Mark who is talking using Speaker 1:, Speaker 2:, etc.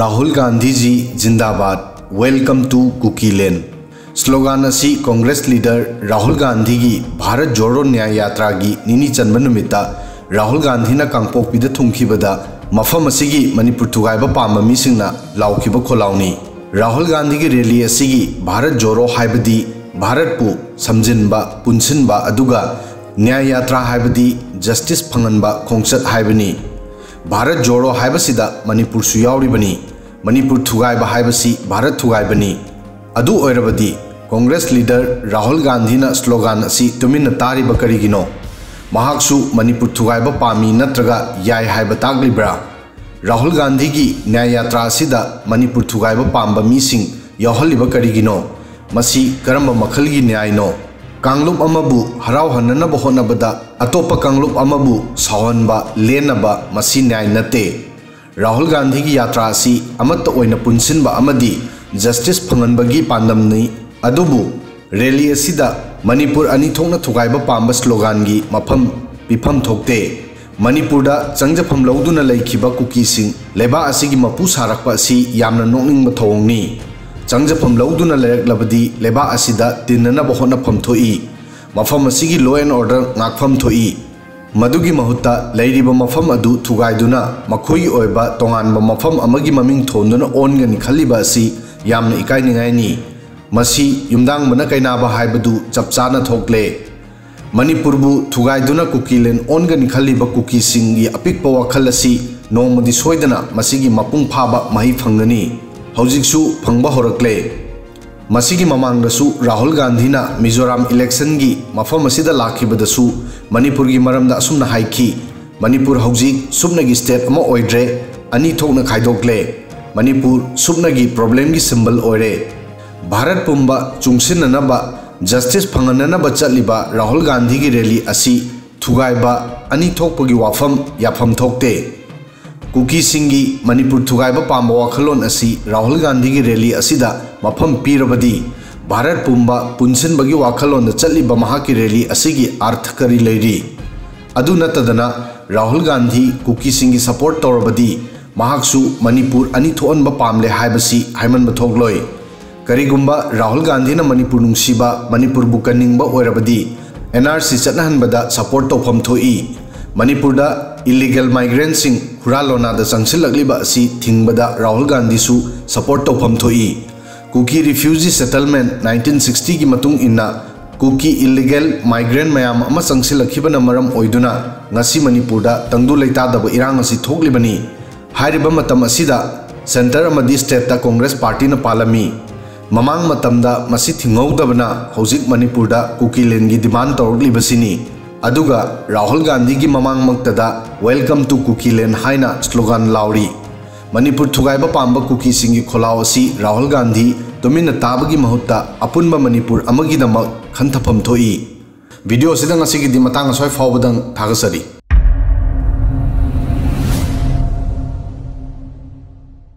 Speaker 1: राहुल गांधी जी जिंदाबाद, welcome to Kuki land slogan असी Congress leader Rahul Gandhi की भारत जोड़ो न्याय यात्रा की निनी चंब नुमित्ता राहुल गांधी कांगपोक्पीदा थुंखिबदा मफम असिगी मणिपुर थुगाइबा पांबा मिसिंगना लाउखिबा खोलाउनी। राहुल गांधी की रैली असिगी भारत जोड़ो हाइबदी भारत पु समजिनबा पुनसिनबा अदुगा न्याय यात्रा हाइबदी जस्टिस फंगनबा खोंगचत हाइबनी। भारत जोड़ो हाइबसिदा मणिपुर सु याउरिबनी, मणिपुर थुगाइबा हाइबसी भारत थुगाइबनी। अदु ओइरबदी कांग्रेस लीडर राहुल गांधी स्लोगान असी तुमिन तारिबा करिगिनो? महाक्सु मणिपुर थुगाइबा पामी नत्रगा याय हाइबा तागलिब्रा? राहुल गांधी की न्याय यात्रा असिदा मणिपुर थुगाइबा पांबा मिसिंग याहलिबा करिगिनो? मसी करम मखलगी न्यायनो? कांगलुप अमबु हराव हन्ननबा होनबदा अतोपा कांगलुप अमबु सावनबा लेनबा मसी न्याय नते। राहुल गांधी की यात्रा असी अमत्त ओइना पुनसिनबा अमदी जस्टिस फंगनबगी पांदमनी। अदुबु रैली असिदा मणिपुर अनी थोकना थुगाइबा पांबा स्लोगान की मफम पिफम थोकते। मणिपुरदा चंगजफम लौदुना लैखिबा कुकीसिंग लेबा असिगी मपु सारकपा असी यामना नोकनिंगबा थोंगनी। चंगजफम लौदुना लैरकलबदी लेबा असिदा तिन्ननबा होनफम थोई, मफम असिगी लॉ एंड ऑर्डर नाकफम थोई। मदुगी महुत्ता लैरिबा मफम अदु थुगाइदुना मखोई ओइबा तोंगानबा मफम अमगी ममिंग थोंदुना ओनगनी खल्लिबा असी यामना इकाइनिंगाइनी। मसी युमदांगबना कैनाबा हाइबदु चपचाना थोकले। मणिपुरबु थुगाइदुना कुकी लैंड ओनगनी खल्लिबा कुकीसिंगी अपिकपा वखल असी नोंमदी सोइदना मसिगी मपुंग फाबा मही फंगनी। हौजिकसु फंगबा होरकले। मसिगी ममांगदसु राहुल गांधी मिजोराम इलेक्शन की मफम असिदा लाखिबदसु मणिपुर की मरमदा असुमना हाइखी। मणिपुर हौजिक सुबनगी स्टेट अमा ओइड्रे, अनी थोकना खाइदोकले। मणिपुर सुबनगी प्रॉब्लम की सिंबल ओइरे। भारत पुंबा चुंगसिननबा जस्टिस फंगननबा चलिबा राहुल गांधी की रैली असी थुगाइबा अनी थोकपगी वाफम याफम थोकते। कुकी सिंगी मणिपुर थुगाइबा पांबा वाखलोन असी राहुल गांधी की रैली असिदा मफम पीरबदी भारत पुंबा पुनसिनबगी वाखलोन चलिबा महाकी रैली असिगी अर्थ करी लैरी। अदु नतदना राहुल गांधी कुकी सिंगी सपोर्ट तौरबदी महाक्सु मणिपुर अनी थोअनबा पामले हाइबसी हाइमनबा थोकलोय। करिगुंबा राहुल गांधी मणिपुर नुंगसिबा मणिपुर बुकनिंगबा ओइरबदी NRC चटनहनबदा सपोर्ट तौफम थोई। मणिपुरदा इलीगल माइग्रेंट सिंग हुरालोनादा चंगसिलक्लिबा असी थिंगबदा राहुल गांधी सु सपोर्ट तौफम थोई। कुकी रिफ्यूजी सेटलमेंट 1960 की मतुंग इन्ना कुकी इलीगल माइग्रेंट मयाम अमा चंगसिलखिबना मरम ओइदुना ngasi मणिपुरदा तंगदु लेतादब इरांग असी थोकलिबनी। हाइरिबा मतम असिदा सेंटर अमदी स्टेट कांग्रेस पार्टी न पालमी। ममांग मतमदा मसी थिंगौदबना हौजिक मणिपुरदा कुकी लैंड की डिमांड तौरक्लिबसिनी। अदुगा राहुल गांधी की ममांग मक्तदा वेलकम टू कुकी लैंड हाइना स्लोगान लाउरी। मणिपुर थुगाइबा पांबा कुकी सिंगी खोलाव असी राहुल गांधी तुमिन ताबगी महुत्ता अपुनबा मणिपुर अमगिदमक खंथफम थोई। वीडियो सिदंग असिगी दिमतांग सोय फावबदंग थागसरी।